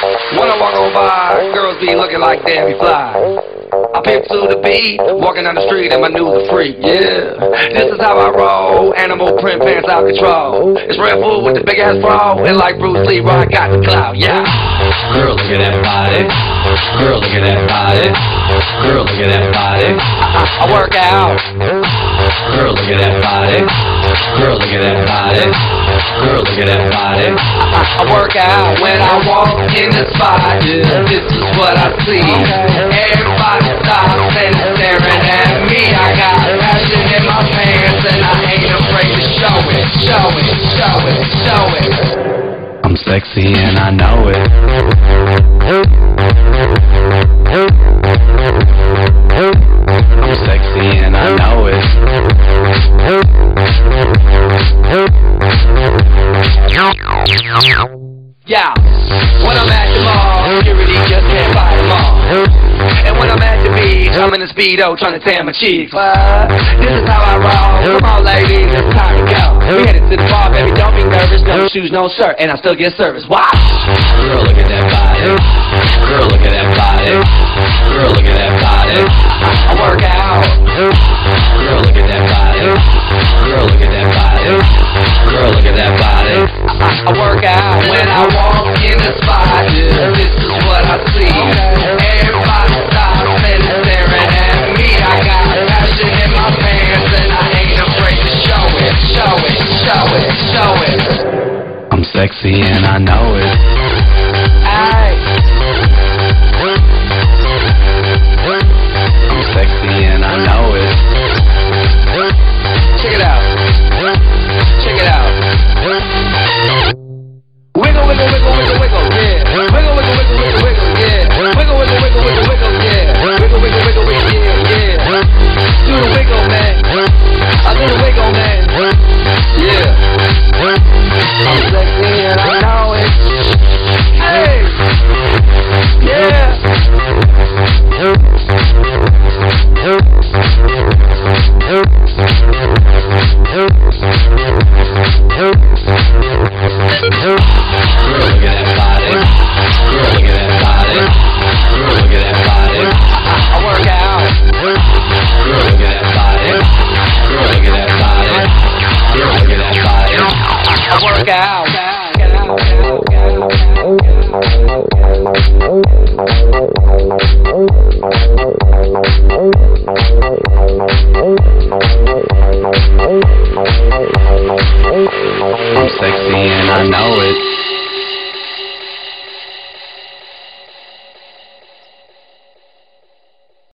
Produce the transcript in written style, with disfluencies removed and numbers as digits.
When I walk on by, girls be looking like Debbie Fly. I pimp to the beat, walking down the street and my news are free, yeah. This is how I roll, animal print pants out control. It's Red Bull with the big ass bra, and like Bruce Lee, I got the clout, yeah. Girl, look at that body. Girl, look at that body. Girl, look at that body. I work out. Girl, look at that body. Girl, look at that body. Girl, look at that body. I work out when I walk in the spot, yeah. This is what I see. Everybody stops and staring at me. I got passion in my pants and I ain't afraid to show it, show it, show it, show it. I'm sexy and I know it. I'm sexy and I know it. Yeah, when I'm at the mall, security just can't buy them all. And when I'm at the beach, I'm in a Speedo trying to tan my cheeks. What? This is how I roll. Come on, ladies, it's time to go. We headed to the bar, baby, don't be nervous. No shoes, no shirt, and I still get service. Wow! Girl, look at that body. Girl, look at that body. Girl, look at that body. I work out. Girl, look at that body. Girl, look at that body. Girl, look at that body. I work out when I walk in